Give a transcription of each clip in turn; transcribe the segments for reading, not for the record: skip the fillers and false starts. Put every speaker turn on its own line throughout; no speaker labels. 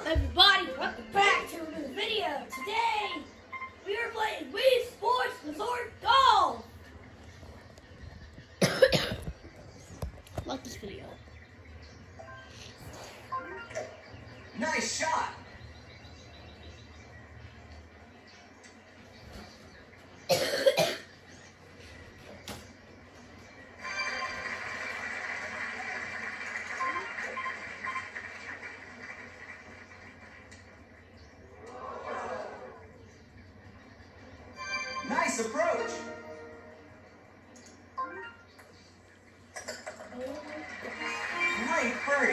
everybody, welcome back to a new video. Today, we are playing Wii Sports Resort Golf. Like this video.
Nice shot. Nice approach. Great birdie.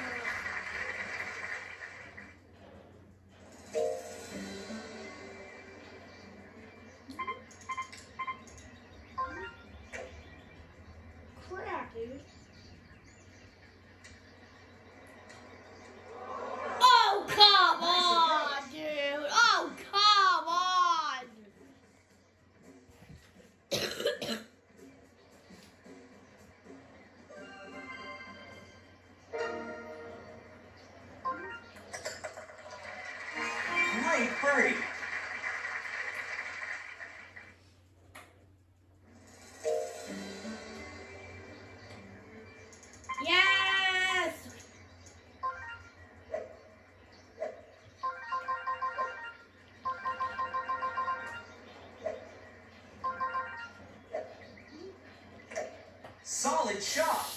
Crap, dude. Oh, come on, dude. Oh, come on.
Great birdie.
Yes.
Solid shot.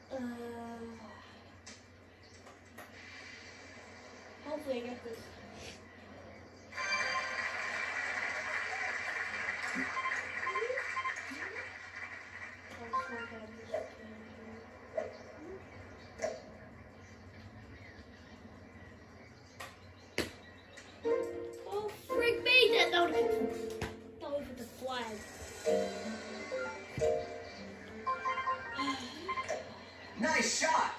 Hopefully I get this. Oh, freak me! Don't hit the flag.
Nice shot.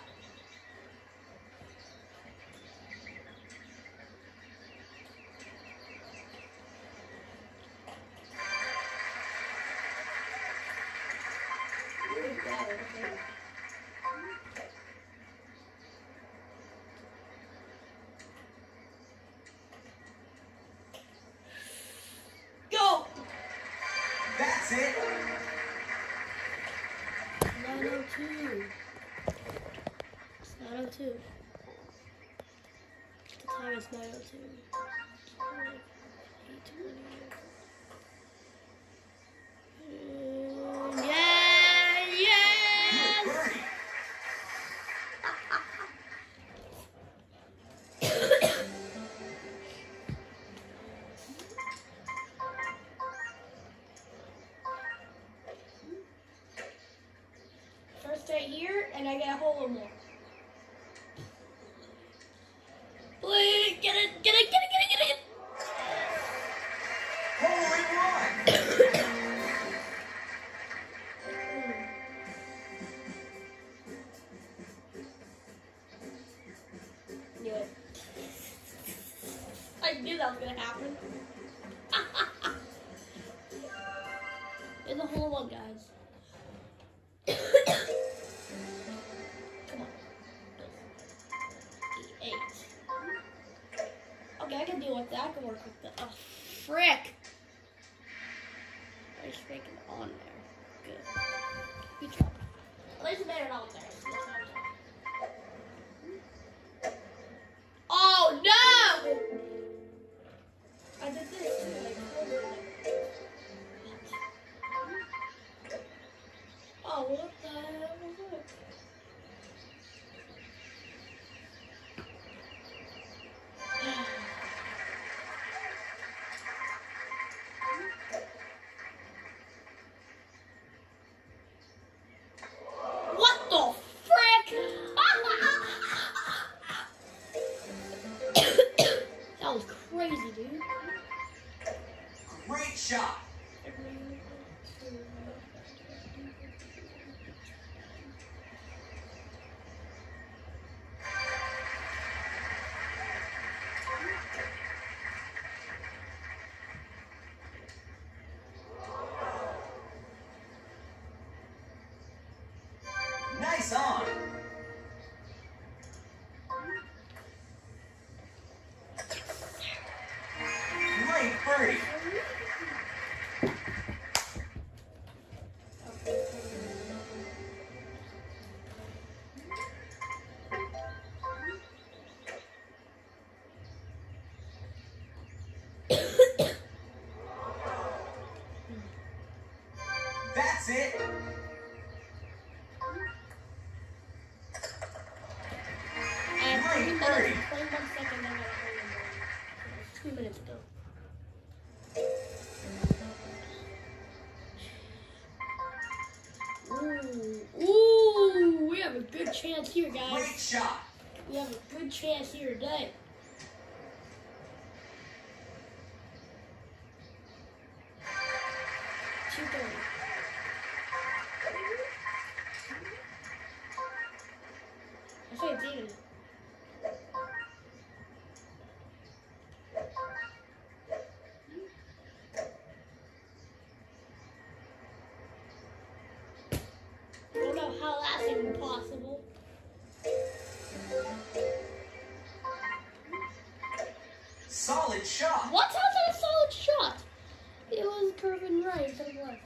Go!
That's it.
902. It's 902. The time is 902. 8:20. Yeah! Yes!
Birdie.
First right here, and I get a hole or more. Please, get it, get it, get it, get it, get it!
Hole in one.
Knew it. I knew that was gonna happen. It's a hole in one, guys. Come on. 8. Okay, I can deal with that. I can work with that. Oh, frick! I just make it on there. Good. Good job. At least it made it on there. So that's what I'm saying. Oh no! I did this too. Like, oh, what the hell was that? What the
Birdie.
Wait 1 second, I got a hole in one. 2 minutes ago. Ooh, we have a good chance here, guys.
Great shot.
We have a good chance here today. I say it's even. I don't know how that's even possible.
Solid shot.
What? How's that a solid shot? It was curving right instead of left.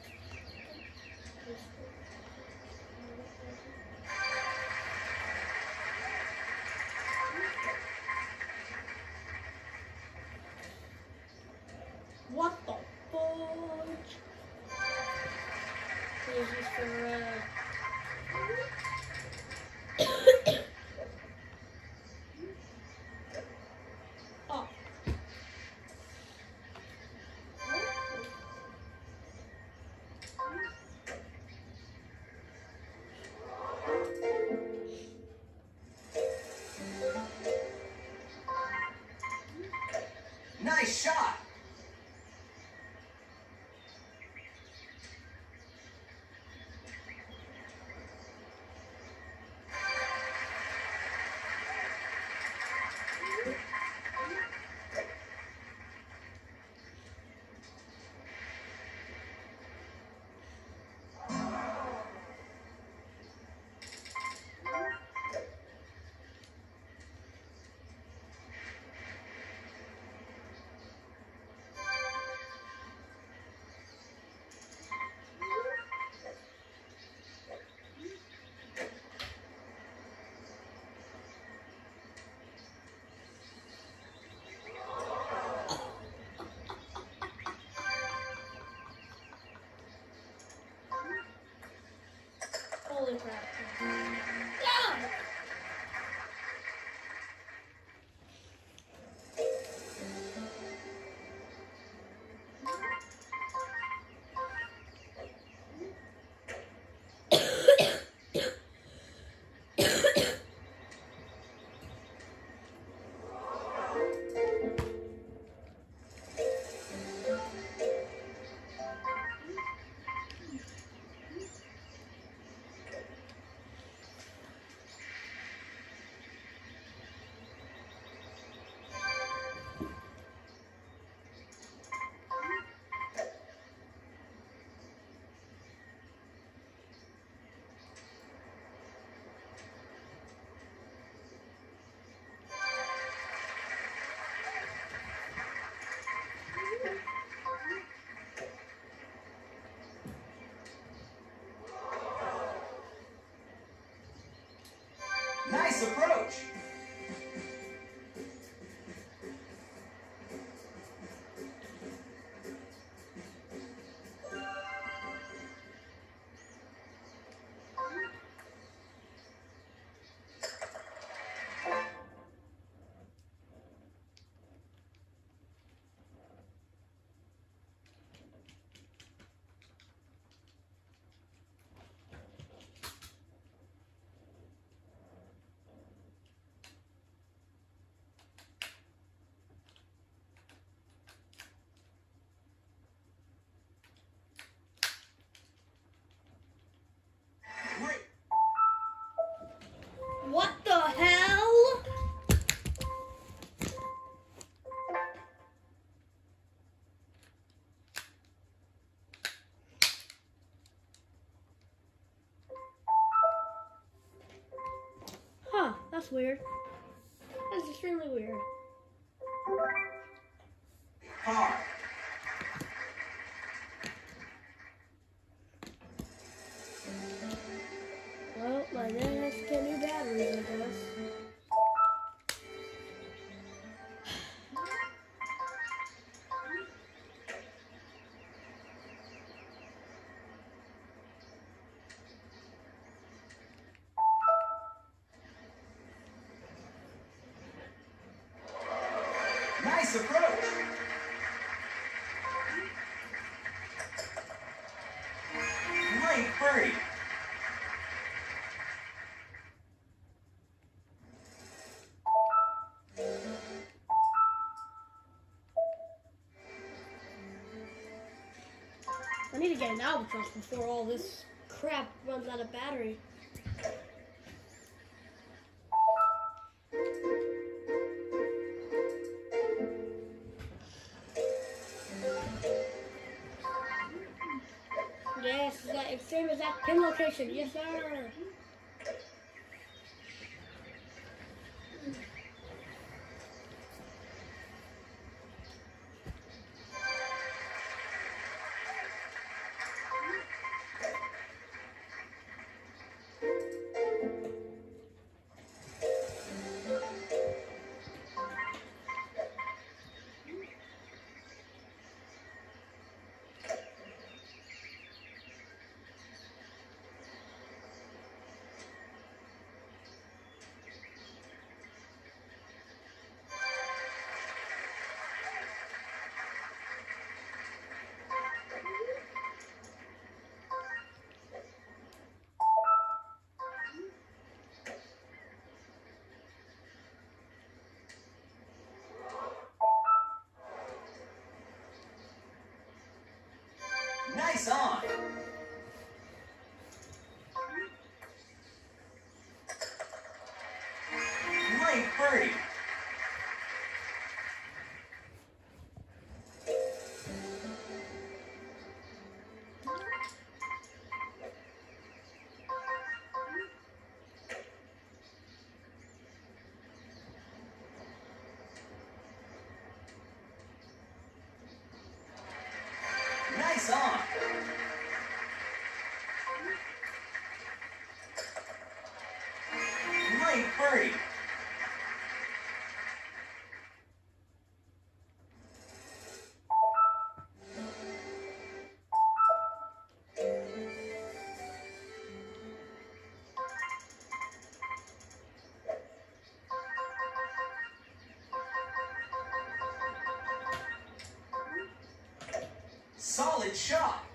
What the fudge? This is for, oh.
Nice shot.
Holy crap. No!
Nice approach. Great.
What the hell? Huh, that's weird. That's extremely weird.
Par.
Well, my dad has to get new batteries, I guess.
Nice approach. Great birdie.
I need to get an albatross before all this crap runs out of battery. Yes, same as that pin location. Yes, sir.
Nice on. Great birdie. Nice on. Great birdie. Solid shot.